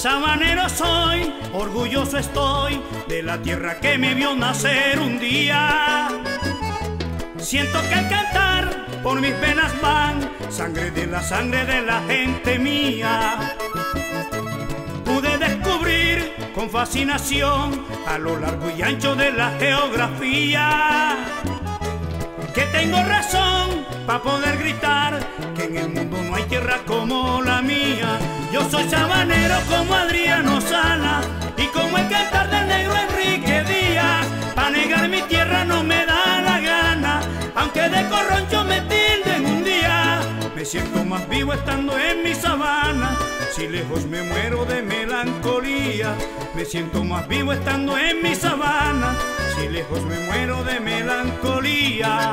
Sabanero soy, orgulloso estoy de la tierra que me vio nacer un día. Siento que al cantar por mis venas van sangre de la gente mía. Pude descubrir con fascinación a lo largo y ancho de la geografía que tengo razón para poder gritar que en el mundo no hay tierra como la mía. Yo soy sabanero como Adriano Salas y como el cantar del negro Enrique Díaz. Pa' negar mi tierra no me da la gana, aunque de corroncho me tilden un día. Me siento más vivo estando en mi sabana, si lejos me muero de melancolía. Me siento más vivo estando en mi sabana, si lejos me muero de melancolía.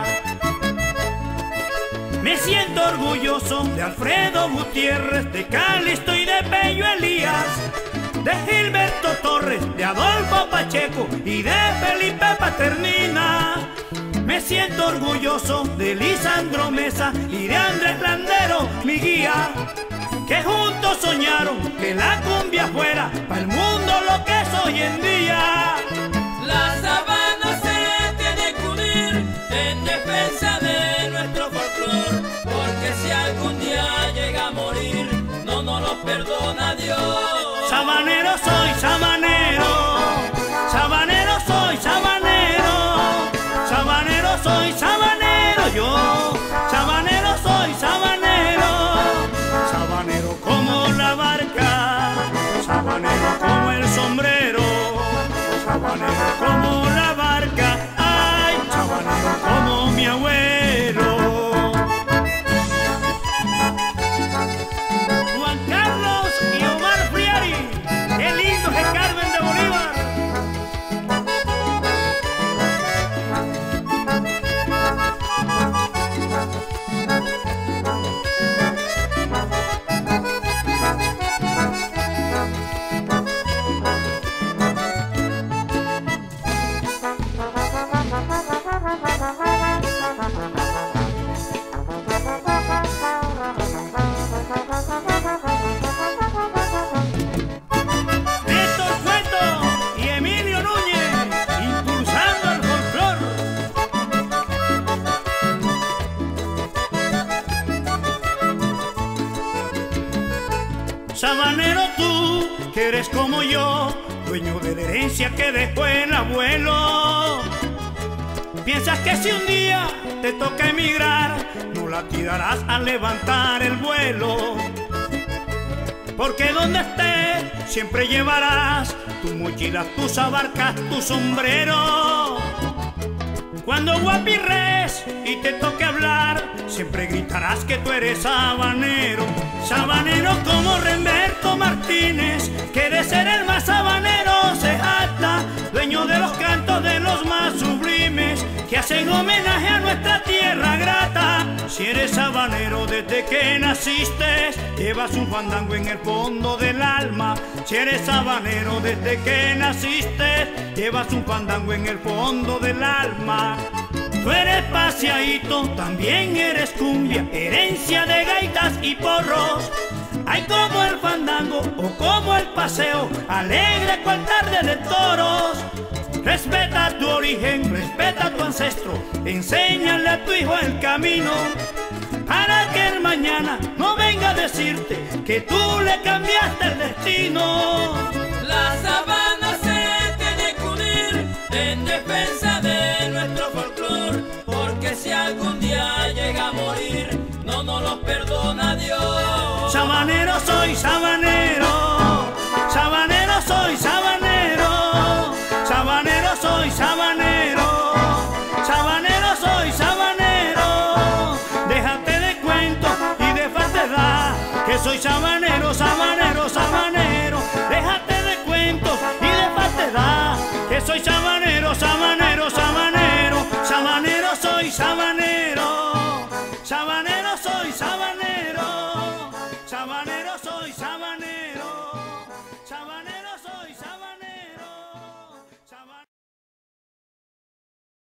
Me siento orgulloso de Alfredo Gutiérrez, de Calixto y de Pello Elías, de Gilberto Torres, de Adolfo Pacheco y de Felipe Paternina. Me siento orgulloso de Lisandro Mesa y de Andrés Landero, mi guía, que juntos soñaron que la cumbia fuera para el mundo lo que es hoy en día. La sabana se tiene que unir en defensa de nuestro folclor, porque si algún día llega a morir, no nos lo perdona Dios. Sabanero soy, sabanero, sabanero soy, sabanero, sabanero soy, sabanero yo, sabanero soy, sabanero, sabanero como la barca, sabanero como el sombrero, sabanero como la barca, ay, sabanero como mi abuelo. Juan Carlos y Omar Friari, qué lindo es Carmen de Bolívar. Sabanero tú, que eres como yo, dueño de la herencia que dejó el abuelo. Piensas que si un día te toca emigrar, no la tirarás al levantar el vuelo. Porque donde estés siempre llevarás tu mochila, tus abarcas, tu sombrero. Cuando guapirres y te toque hablar, siempre gritarás que tú eres sabanero. Sabanero como Remberto Martínez, que de ser el más sabanero se jacta, dueño de los cantos de los más sublimes, que hacen homenaje a nuestra tierra grata. Si eres sabanero desde que naciste, llevas un fandango en el fondo del alma. Si eres sabanero desde que naciste, llevas un fandango en el fondo del alma. Tú eres paseadito, también eres cumbia, herencia de gaitas y porros. Hay como el fandango o como el paseo, alegre cual tarde de toros. Respeta tu origen, respeta tu ancestro, enséñale a tu hijo el camino, para que el mañana no venga a decirte que tú le cambiaste el destino. La sabana se tiene que unir en defensa de nuestro folclor, porque si algún día llega a morir, no nos lo perdona Dios. Sabanero soy, sabanero, sabanero soy, sabanero, sabanero soy, sabanero, sabanero soy, sabanero. Déjate de cuentos y de falsedad, que soy sabanero, sabanero, sabanero. Déjate de cuentos y de falsedad, que soy sabanero, sabanero, sabanero, sabanero soy, sabanero.